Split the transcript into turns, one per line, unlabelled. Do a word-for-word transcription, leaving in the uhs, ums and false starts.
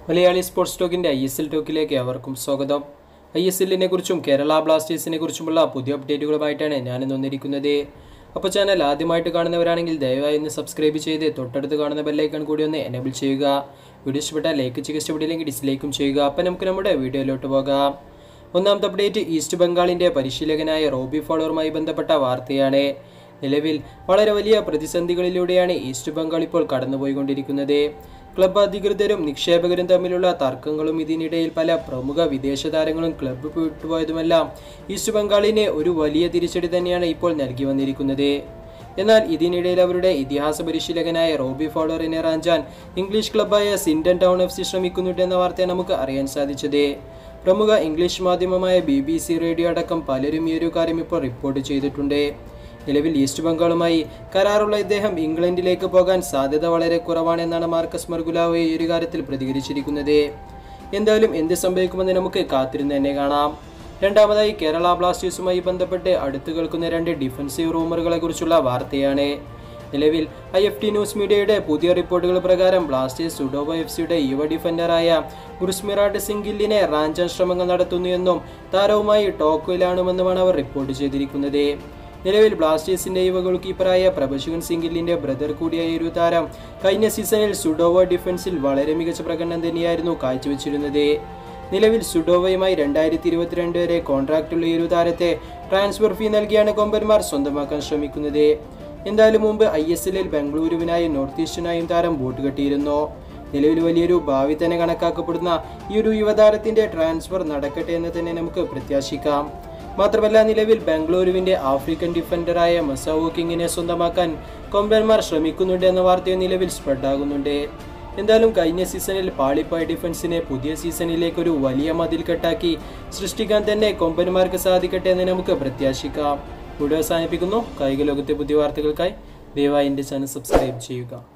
Malayali sports ടോക്കിൻ്റെ I S L ടോക്കിലേക്ക് അവർക്കും സ്വാഗതം. ഐ എസ് എല്ലിനെ കുറിച്ചും കേരള ബ്ലാസ്റ്റേഴ്സിനെ കുറിച്ചുമുള്ള പുതിയ അപ്ഡേറ്റുകളുമായിട്ടാണ് ഞാനിന്ന് വന്നിരിക്കുന്നത്. അപ്പോൾ ചാനൽ ആദ്യമായിട്ട് കാണുന്നവരാണെങ്കിൽ ദയവായി ഒന്ന് സബ്സ്ക്രൈബ് ചെയ്ത് തൊട്ടടുത്ത് കാണുന്ന ബെല്ലൈക്കൺ കൂടി ഒന്ന് എനേബിൾ ചെയ്യുക. വീഡിയോ ഇഷ്ടപ്പെട്ടാൽ ലൈക്ക് ചെയ്യുക, ഇഷ്ടപ്പെട്ടില്ലെങ്കിൽ ഡിസ്ലൈക്കും ചെയ്യുക. അപ്പോൾ നമുക്ക് നമ്മുടെ വീഡിയോയിലോട്ട് പോകാം. ഒന്നാമത്തെ അപ്ഡേറ്റ് ഈസ്റ്റ് ബംഗാളിൻ്റെ പരിശീലകനായ റോബി ഫോളറുമായി ബന്ധപ്പെട്ട വാർത്തയാണ്. നിലവിൽ വളരെ വലിയ പ്രതിസന്ധികളിലൂടെയാണ് ഈസ്റ്റ് ബംഗാൾ ഇപ്പോൾ കടന്നുപോയിക്കൊണ്ടിരിക്കുന്നത്. ക്ലബ്ബ് അധികൃതരും നിക്ഷേപകരും തമ്മിലുള്ള തർക്കങ്ങളും ഇതിനിടയിൽ പല പ്രമുഖ വിദേശ താരങ്ങളും ക്ലബ്ബ് വിട്ടുപോയതുമെല്ലാം ഈസ്റ്റ് ബംഗാളിന് ഒരു വലിയ തിരിച്ചടി തന്നെയാണ് ഇപ്പോൾ നൽകി വന്നിരിക്കുന്നത്. എന്നാൽ ഇതിനിടയിൽ അവരുടെ ഇതിഹാസ പരിശീലകനായ റോബി ഫോളറിനെ റാഞ്ചാൻ ഇംഗ്ലീഷ് ക്ലബ്ബായ സിൻഡൻ ടൗൺ എഫ് സി ശ്രമിക്കുന്നുണ്ടെന്ന വാർത്തയാണ് നമുക്ക് അറിയാൻ സാധിച്ചത്. പ്രമുഖ ഇംഗ്ലീഷ് മാധ്യമമായ ബി ബി സി റേഡിയോ അടക്കം പലരും ഈ ഒരു കാര്യം ഇപ്പോൾ റിപ്പോർട്ട് ചെയ്തിട്ടുണ്ട്. നിലവിൽ ഈസ്റ്റ് ബംഗാളുമായി കരാറുള്ള ഇദ്ദേഹം ഇംഗ്ലണ്ടിലേക്ക് പോകാൻ സാധ്യത വളരെ കുറവാണെന്നാണ് മാർക്കസ് മർഗുലാവോ ഈ ഒരു കാര്യത്തിൽ പ്രതികരിച്ചിരിക്കുന്നത്. എന്തായാലും എന്ത് സംഭവിക്കുമെന്ന് നമുക്ക് കാത്തിരുന്ന് തന്നെ കാണാം. രണ്ടാമതായി കേരള ബ്ലാസ്റ്റേഴ്സുമായി ബന്ധപ്പെട്ട് അടുത്ത് കേൾക്കുന്ന രണ്ട് ഡിഫൻസീവ് റൂമറുകളെ കുറിച്ചുള്ള വാർത്തയാണ്. നിലവിൽ ഐ എഫ് ടി ന്യൂസ് മീഡിയയുടെ പുതിയ റിപ്പോർട്ടുകൾ പ്രകാരം ബ്ലാസ്റ്റേഴ്സ് സുഡോവ എഫ് സിയുടെ യുവ ഡിഫൻഡറായ ഗുർസ്മിറാട്ട് സിംഗിലിനെ റാഞ്ചാൻ ശ്രമങ്ങൾ നടത്തുന്നു എന്നും താരവുമായി ടോക്കിലാണെന്നുമാണ് അവർ റിപ്പോർട്ട് ചെയ്തിരിക്കുന്നത്. നിലവിൽ ബ്ലാസ്റ്റേഴ്സിന്റെ യുവ ഗോൾ കീപ്പറായ പ്രഭശുകൻ സിംഗിലിന്റെ ബ്രദർ കൂടിയായ ഒരു താരം കഴിഞ്ഞ സീസണിൽ സുഡോവ ഡിഫൻസിൽ വളരെ മികച്ച പ്രകടനം തന്നെയായിരുന്നു കാഴ്ചവെച്ചിരുന്നത്. നിലവിൽ സുഡോവയുമായി രണ്ടായിരത്തി ഇരുപത്തിരണ്ട് വരെ കോൺട്രാക്റ്റുള്ള ഈ ഒരു താരത്തെ ട്രാൻസ്ഫർ ഫീ നൽകിയാണ് കൊമ്പന്മാർ സ്വന്തമാക്കാൻ ശ്രമിക്കുന്നത്. എന്തായാലും മുമ്പ് ഐ എസ് എല്ലിൽ ബംഗളൂരുവിനായും നോർത്ത് ഈസ്റ്റിനായും താരം ബോട്ട് കെട്ടിയിരുന്നു. നിലവിൽ വലിയൊരു ഭാവി തന്നെ കണക്കാക്കപ്പെടുന്ന ഈ ഒരു യുവതാരത്തിന്റെ ട്രാൻസ്ഫർ നടക്കട്ടെ എന്ന് തന്നെ നമുക്ക് പ്രത്യാശിക്കാം. മാത്രമല്ല നിലവിൽ ബംഗളൂരുവിന്റെ ആഫ്രിക്കൻ ഡിഫൻഡറായ മസാവോ കിങ്ങിനെ സ്വന്തമാക്കാൻ കൊമ്പന്മാർ ശ്രമിക്കുന്നുണ്ട് എന്ന വാർത്തയും നിലവിൽ സ്പ്രെഡാകുന്നുണ്ട്. എന്തായാലും കഴിഞ്ഞ സീസണിൽ പാളിപ്പോയ ഡിഫൻസിനെ പുതിയ സീസണിലേക്ക് ഒരു വലിയ മതിൽ കെട്ടാക്കി സൃഷ്ടിക്കാൻ തന്നെ കൊമ്പന്മാർക്ക് സാധിക്കട്ടെ എന്ന് നമുക്ക് പ്രത്യാശിക്കാം. വീഡിയോ അവസാനിപ്പിക്കുന്നു. കായിക ലോകത്തെ പുതിയ വാർത്തകൾക്കായി ദയവായി എൻ്റെ ചാനൽ സബ്സ്ക്രൈബ് ചെയ്യുക.